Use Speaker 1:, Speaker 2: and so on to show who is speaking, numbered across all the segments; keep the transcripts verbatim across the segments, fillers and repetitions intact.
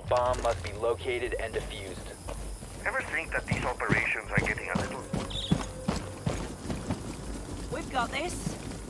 Speaker 1: bomb must be located and defused.
Speaker 2: Ever think that these operations are getting a little...
Speaker 3: We've got this.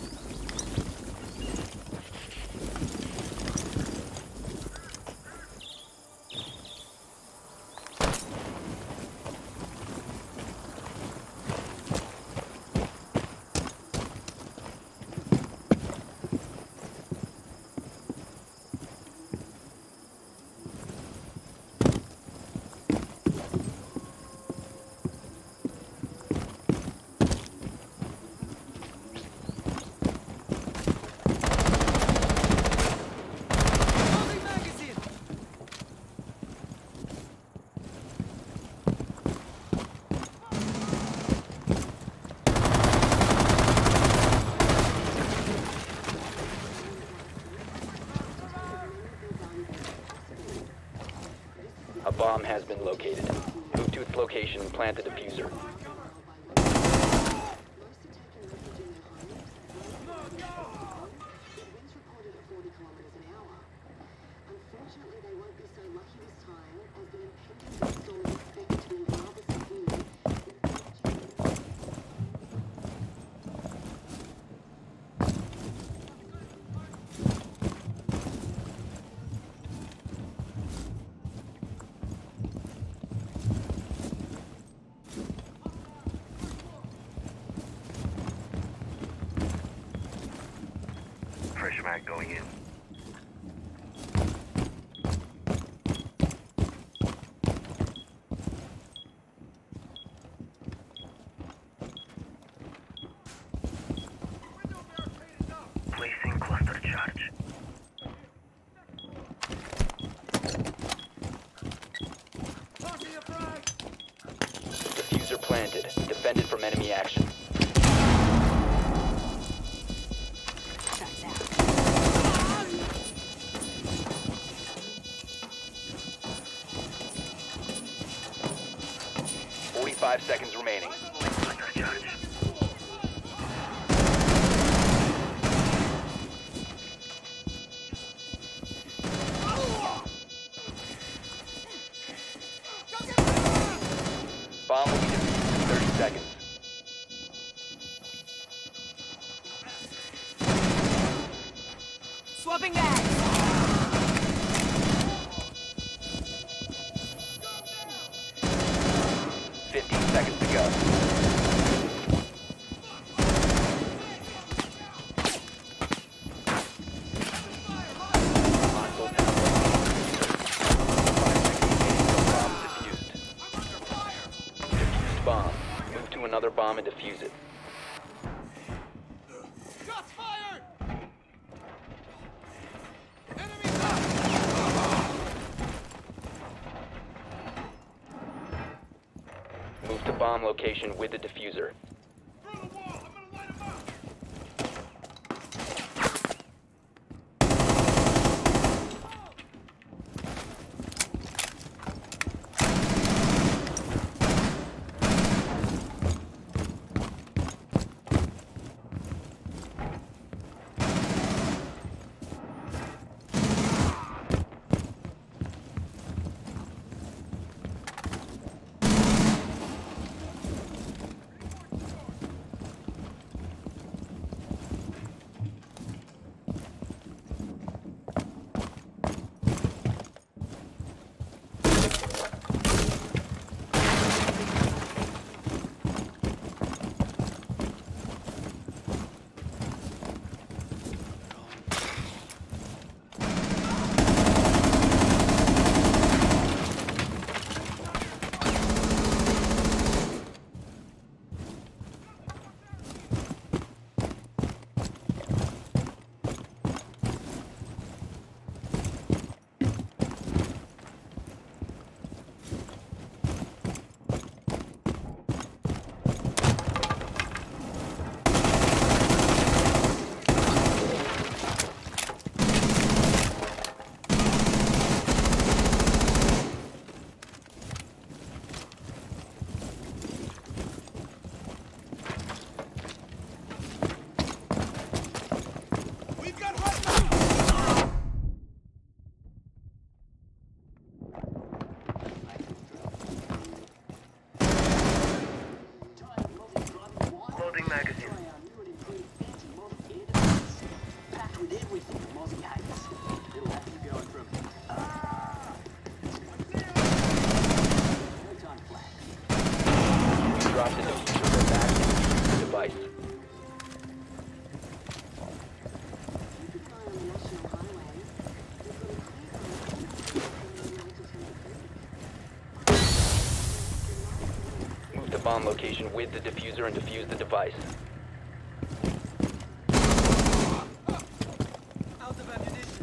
Speaker 1: A bomb has been located. Move to its location and plant the diffuser.
Speaker 2: Fresh mag going in. Placing cluster charge.
Speaker 1: Diffuser planted. Defended from enemy action. Forty-five seconds remaining.
Speaker 2: Cluster charge.
Speaker 1: Bomb will be defused in thirty seconds.
Speaker 3: Swapping bags.
Speaker 1: Fifteen seconds to go. Hostile down. Five seconds remaining till bomb is defused. Defused bomb. Move to another bomb and defuse it.
Speaker 4: Shots fired!
Speaker 1: Move to bomb location with the diffuser.
Speaker 4: Through the wall! I'm gonna light him up!
Speaker 1: bomb location with the diffuser and defuse the device.
Speaker 4: Out of ammunition.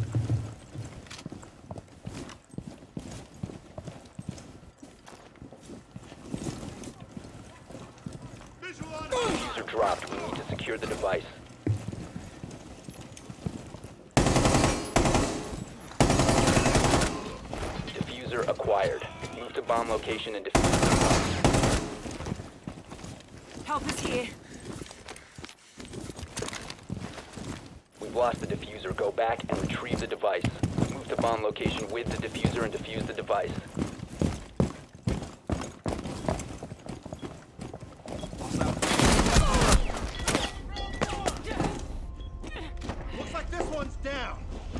Speaker 4: Visual on
Speaker 1: Diffuser dropped. We need to secure the device. Diffuser acquired. Move to bomb location and defuse the device.
Speaker 3: Help is here.
Speaker 1: We've lost the diffuser. Go back and retrieve the device. Move to bomb location with the diffuser and defuse the device.
Speaker 4: Looks like this one's down.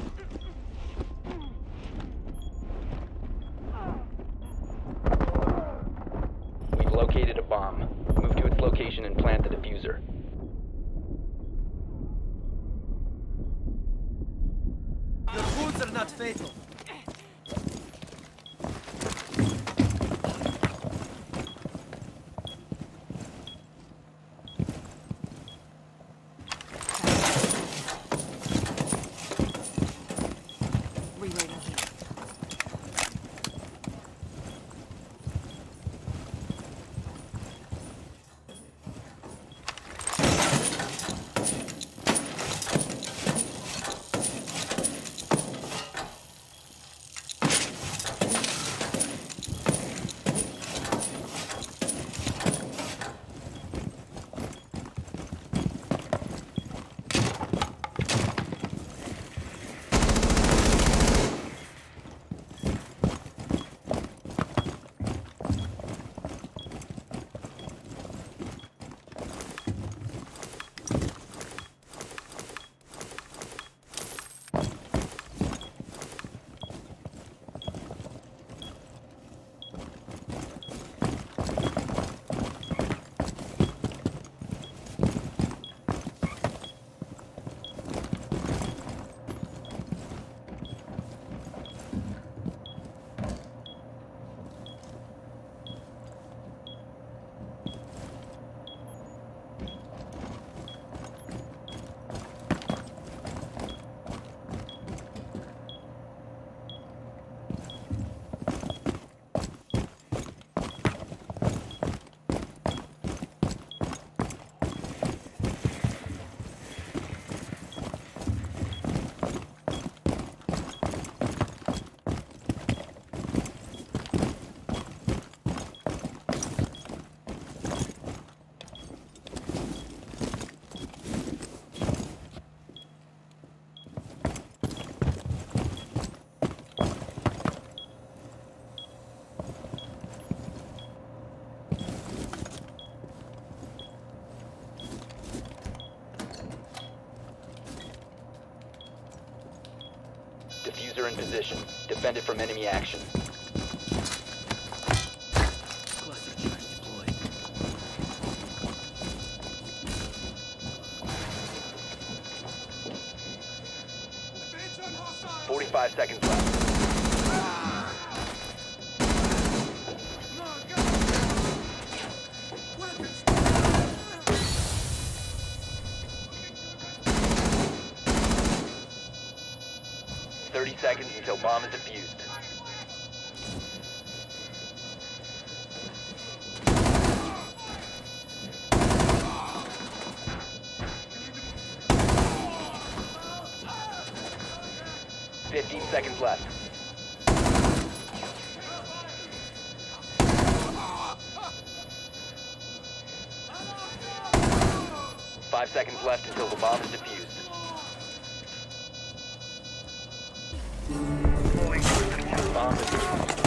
Speaker 1: We've located a bomb. Move to its location and plant the diffuser.
Speaker 4: Your wounds are not fatal.
Speaker 3: Reloading.
Speaker 1: Diffuser in position. Defend it from enemy action.
Speaker 4: Cluster charge deployed. Attention hostile.
Speaker 1: forty-five seconds left.
Speaker 4: No, go. Weapons.
Speaker 1: thirty seconds until bomb is defused. fifteen seconds left. Five seconds left until the bomb is defused. Bomb defused.